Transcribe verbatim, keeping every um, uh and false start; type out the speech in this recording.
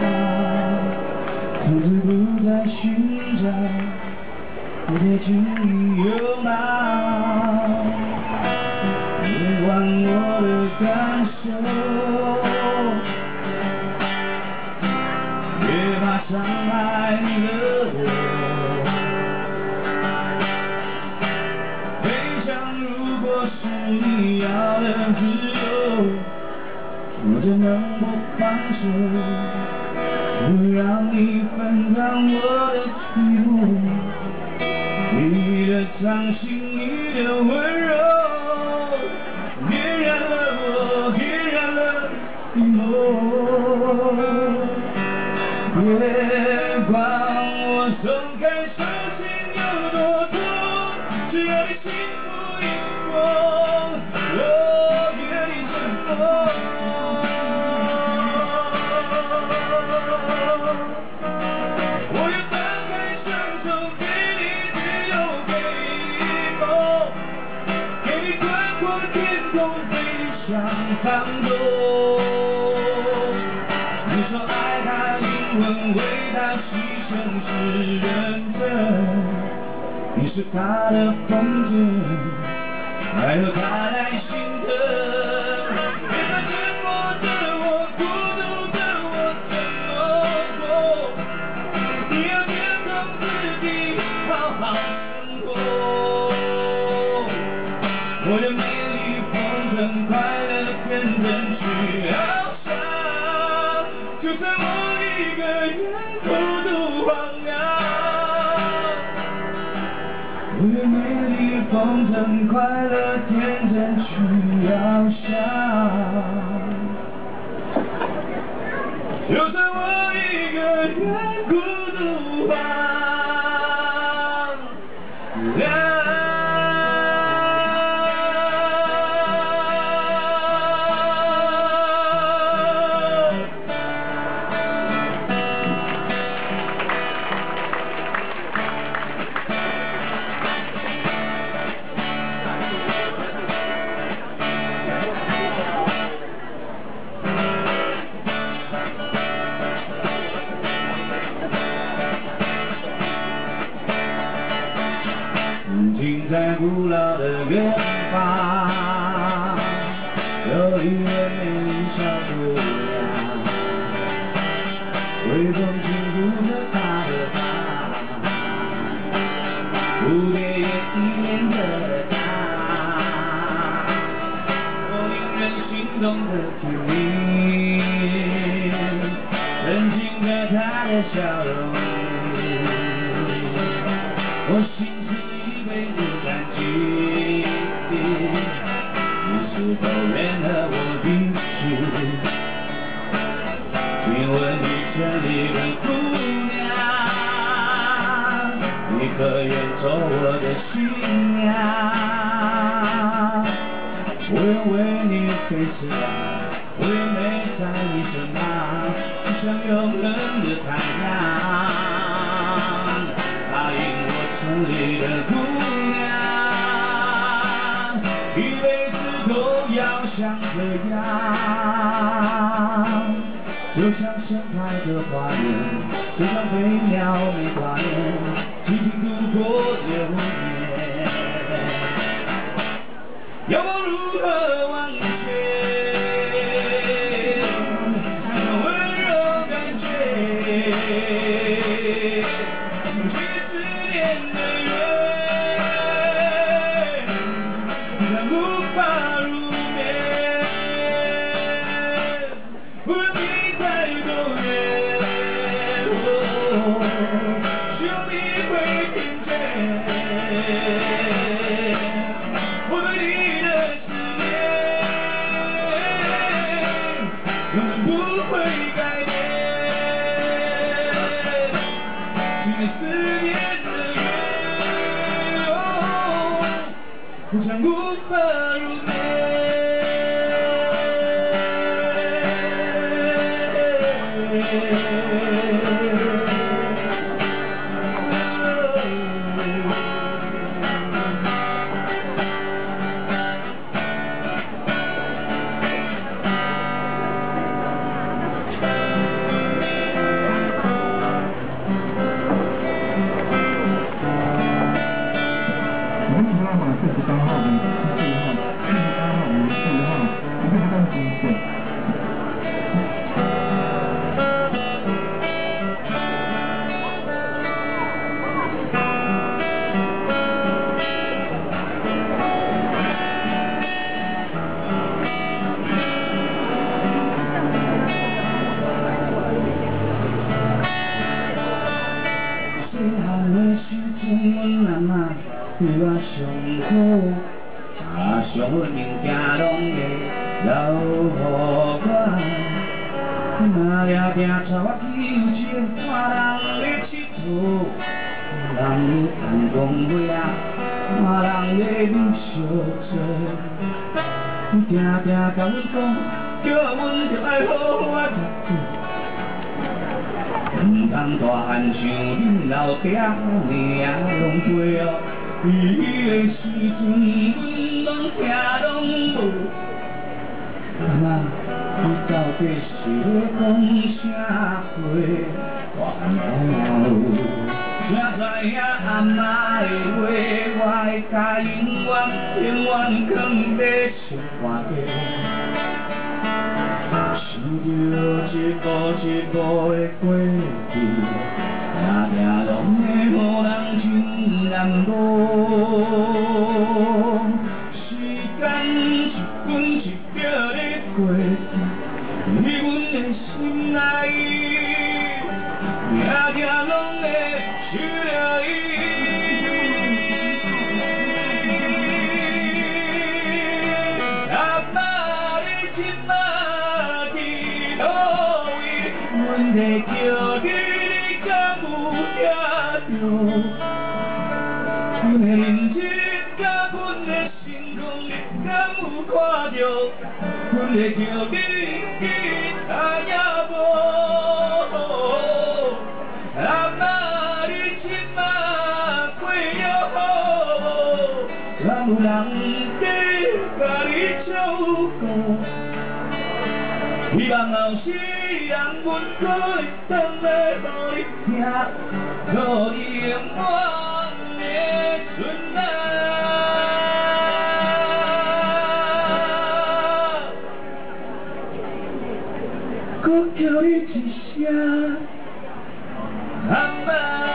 从此不再寻找蝴蝶君有吗？别管我的感受，别怕伤害了我。悲伤如果是你要的自由，我就能不放手，不让你分担我的寂寞，你的伤心，你的温柔，点燃了我，点燃了你梦。别管我松开手心有多痛，只要你幸福一过，我愿意承诺。我要张开双手给你自由飞梦，给你宽阔天空飞向航空。你说爱他灵魂为他牺牲是认真，你是他的风筝，还有他来心疼。别再沉默的我，孤独的我怎么过？你要坚强自己，好好生活。我的美丽风筝，快乐天真去翱翔，就算我一个人孤独荒凉。我的美丽风筝，快乐天真去翱翔，就算我一个人孤独荒凉。停在古老的远方，有一位美丽小姑娘，微风轻拂着她的发，蝴蝶也依恋着她，我令人心动的甜蜜，沉浸在她的笑容，我心感激，你是否愿和我一起？请问你这里的姑娘，你可愿做我的新娘？我愿为你飞翔，我愿陪在你身旁，就像永恒的太阳。答应我城里的姑娘，一辈子都要像这样，就像盛开的花园，就像飞鸟没挂念，静静度过流年。要我如何忘却那种温柔感觉？去思念的缘，让无法入眠。无论你在多远，希望你会听见。我对你的思念，永远不会改变。心思念的缘，互相无法入眠。 对我上好，啊上好物件拢会留予我。若掠定带我去游街，看人咧佚佗，人咧弹弓尾啊，看人咧啉烧酒。定定甲阮讲，叫阮着爱好好啊读书。 唔通大汉像恁老爹命拢陪哦，伊的时阵阮拢听拢无。阿妈，你到底是咧讲啥话？我无，才知影阿妈的话，我会甲永远永远藏在心肝底。 想着一步一步的过去，定定拢会予人真难忘。时间一分一秒的过去，在阮的心内，定定拢会想着伊。 阮在叫你，你敢有听着？阮的认真甲阮的心痛，你敢有看着？阮在叫你，你知影无？阿妈，你即马过了好无？敢有人在甲你照顾？ 希望后世人阮可会当来互你听，可以永远的存在。搁叫你一声，阿妈。